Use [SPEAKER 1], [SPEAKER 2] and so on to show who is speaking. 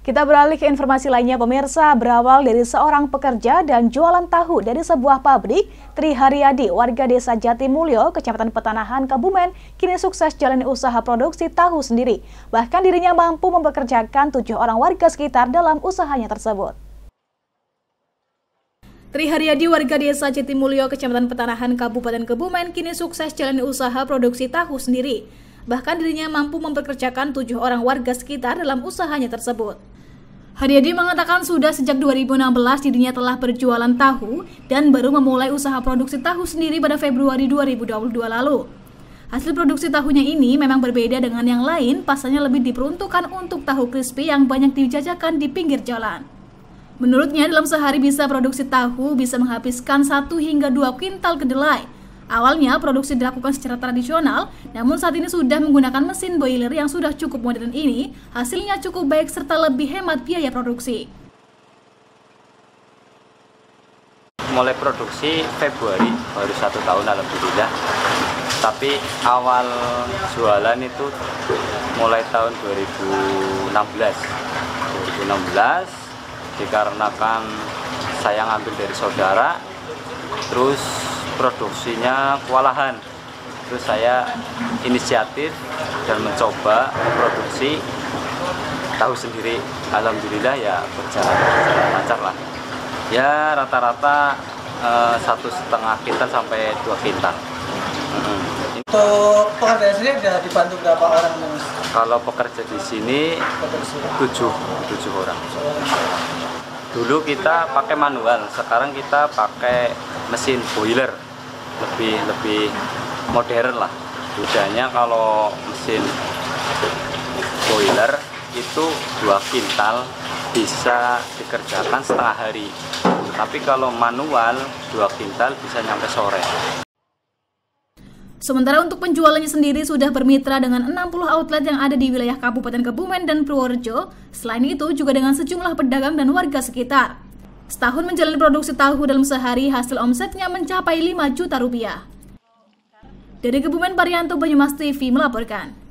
[SPEAKER 1] Kita beralih ke informasi lainnya, pemirsa. Berawal dari seorang pekerja dan jualan tahu dari sebuah pabrik, Tri Haryadi, warga desa Jatimulyo, Kecamatan Petanahan, Kebumen, kini sukses jalani usaha produksi tahu sendiri. Bahkan dirinya mampu mempekerjakan 7 orang warga sekitar dalam usahanya tersebut. Tri Haryadi, warga desa Jatimulyo, Kecamatan Petanahan, Kabupaten Kebumen, kini sukses jalani usaha produksi tahu sendiri. Bahkan dirinya mampu mempekerjakan 7 orang warga sekitar dalam usahanya tersebut. Haryadi mengatakan sudah sejak 2016 dirinya telah berjualan tahu dan baru memulai usaha produksi tahu sendiri pada Februari 2022 lalu. Hasil produksi tahunya ini memang berbeda dengan yang lain, pasalnya lebih diperuntukkan untuk tahu crispy yang banyak dijajakan di pinggir jalan. Menurutnya dalam sehari bisa produksi tahu bisa menghabiskan 1 hingga 2 kuintal kedelai. Awalnya produksi dilakukan secara tradisional, namun saat ini sudah menggunakan mesin boiler yang sudah cukup modern ini, hasilnya cukup baik serta lebih hemat biaya produksi.
[SPEAKER 2] Mulai produksi Februari, baru 1 tahun alhamdulillah. Tapi awal jualan itu mulai tahun 2016 dikarenakan saya ngambil dari saudara, terus produksinya kewalahan, terus saya inisiatif dan mencoba produksi tahu sendiri. Alhamdulillah ya berjalan lancar lah. Ya rata-rata 1,5 kintal sampai 2 kintal.
[SPEAKER 3] Untuk pekerja sendiri sudah dibantu berapa orang, Mas?
[SPEAKER 2] Kalau pekerja di sini 7 orang. Dulu kita pakai manual, sekarang kita pakai mesin boiler, lebih modern lah. Bedanya kalau mesin boiler itu 2 kintal bisa dikerjakan setengah hari, tapi kalau manual 2 kintal bisa nyampe sore.
[SPEAKER 1] Sementara untuk penjualannya sendiri sudah bermitra dengan 60 outlet yang ada di wilayah Kabupaten Kebumen dan Purworejo. Selain itu juga dengan sejumlah pedagang dan warga sekitar. Setahun menjalani produksi tahu dalam sehari, hasil omsetnya mencapai 5 juta rupiah. Dari Kebumen, Parianto, Banyumas TV melaporkan.